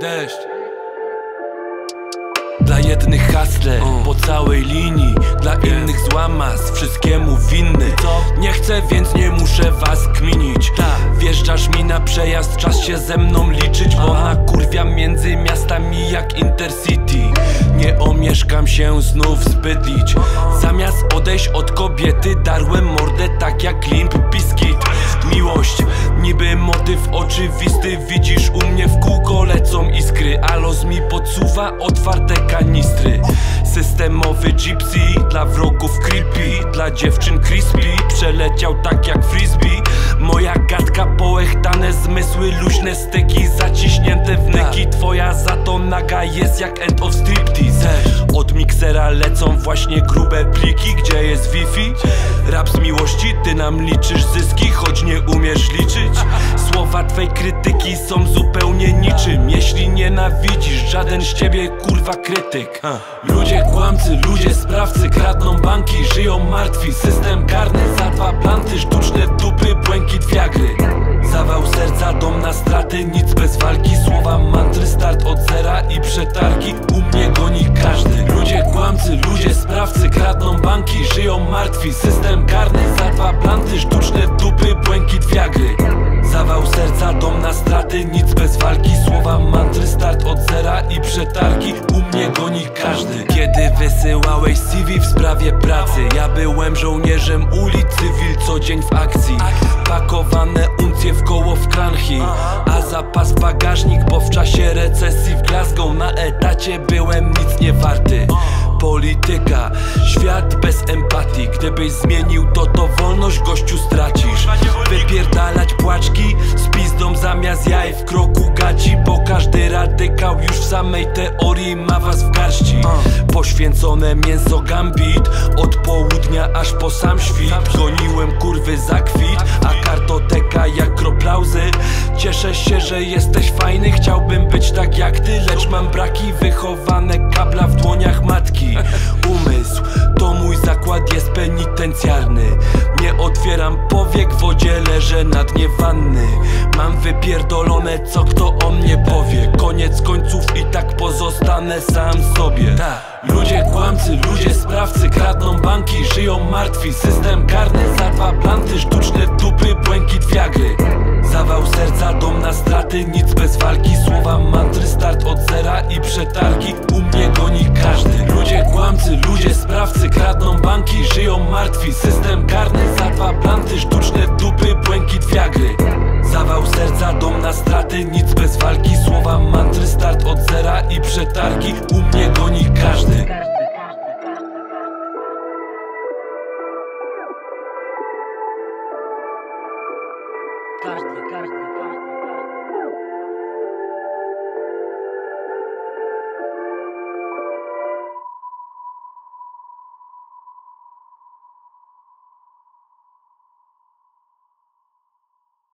Deszcz. Dla jednych hasle po całej linii, dla innych złamas, wszystkiemu winny. Nie chcę, więc nie muszę was kminić. Wjeżdżasz mi na przejazd, czas się ze mną liczyć, bo nakurwiam między miastami jak Intercity. Nie omieszkam się znów zbydlić. Zamiast odejść od kobiety, darłem mordę tak jak Limp Bizkit. Miłość, niby motyw oczywisty, widzisz u mnie w kółko lecą iskry, a los mi podsuwa otwarte kanistry. Systemowy gypsy, dla wrogów creepy, dla dziewczyn crispy, przeleciał tak jak frisbee. Moja gadka, połechtane zmysły, luźne styki, zaciśnięte wnyki. Twoja za to naga jest jak end of striptease. Od miksera lecą właśnie grube pliki, gdzie jest Wi-Fi? Rap z miłości, ty nam liczysz zyski, choć nie umiesz liczyć. Słowa twej krytyki są zupełnie niczym. Jeśli nienawidzisz, żaden z ciebie kurwa krytyk. Ludzie kłamcy, ludzie sprawcy, kradną banki, żyją martwi. System karny za 2 planty, sztuczne dupy, błękit wiagry. Zawał serca, dom na straty, nic bez walki. Słowa mantry, start od zera i przetargi. U mnie goni każdy. Ludzie kłamcy, ludzie sprawcy, kradną banki, żyją martwi. System karny za 2 planty, sztuczne dupy, błękit wiagry. Zawał serca, dom na straty, nic bez walki. Słowa mantry, start od zera i przetargi. U mnie goni każdy. Kiedy wysyłałeś CV w sprawie pracy, ja byłem żołnierzem ulic, cywil co dzień w akcji. Pakowane uncje w koło w kranchi, a zapas bagażnik, bo w czasie recesji w Glasgow na etacie byłem nic nie warty. Polityka, świat bez empatii, gdybyś zmienił to wolność gościu stracisz. Wypierdalać płaczki z pizdą zamiast jaj w kroku gaci, bo każdy radykał już w samej teorii ma was w garści. Poświęcone mięso gambit, od południa aż po sam świt. Goniłem kurwy za kwit, a kartoteka jak kroplauzy. Cieszę się, że jesteś fajny, chciałbym być tak jak ty, lecz mam braki, wychowane kabla w dłoniach matki. Umysł to mój zakład, jest penitencjarny. Nie otwieram powiek, w wodzie leżę na dnie wanny. Mam wypierdolone, co kto o mnie powie. Koniec końców i tak pozostanę sam sobie. Ludzie kłamcy, ludzie sprawcy, kradną banki, żyją martwi. System karny za 2 planty, sztuczne dupy, błękit wiagry. Zawał serca, dom na straty, nic bez walki. Słowa mantry, start od zera i przetargi. U mnie goni każdy. Ludzie kłamcy, ludzie sprawcy, kradną banki, żyją martwi. System karny za 2 planty, sztuczne dupy, błękit wiagry. Zawał serca, dom na straty, nic bez walki. Słowa mantry, start od zera i przetargi. U mnie goni każdy.